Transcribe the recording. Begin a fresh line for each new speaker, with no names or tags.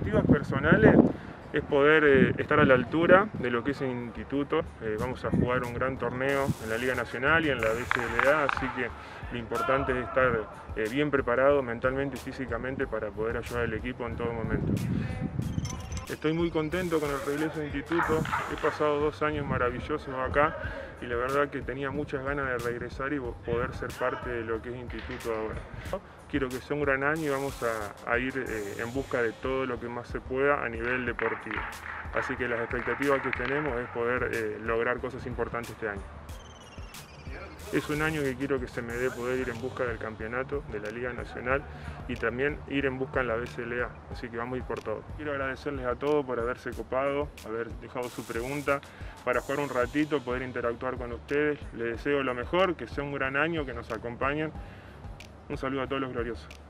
expectativas personales es poder estar a la altura de lo que es el instituto. Vamos a jugar un gran torneo en la Liga Nacional y en la BCLA, así que lo importante es estar bien preparado mentalmente y físicamente para poder ayudar al equipo en todo momento. Estoy muy contento con el regreso del instituto, he pasado 2 años maravillosos acá y la verdad que tenía muchas ganas de regresar y poder ser parte de lo que es instituto ahora. Quiero que sea un gran año y vamos a ir en busca de todo lo que más se pueda a nivel deportivo. Así que las expectativas que tenemos es poder lograr cosas importantes este año. Es un año que quiero que se me dé poder ir en busca del campeonato de la Liga Nacional y también ir en busca en la BCLA, así que vamos a ir por todo. Quiero agradecerles a todos por haberse copado, haber dejado su pregunta, para jugar un ratito, poder interactuar con ustedes. Les deseo lo mejor, que sea un gran año, que nos acompañen. Un saludo a todos los gloriosos.